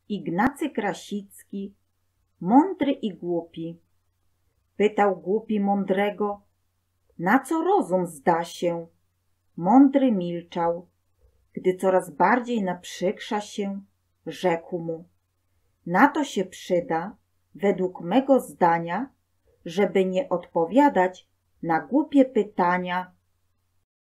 Ignacy Krasicki, mądry i głupi. Pytał głupi mądrego, na co rozum zda się? Mądry milczał. Gdy coraz bardziej naprzykrza się, rzekł mu, na to się przyda, według mego zdania, żeby nie odpowiadać na głupie pytania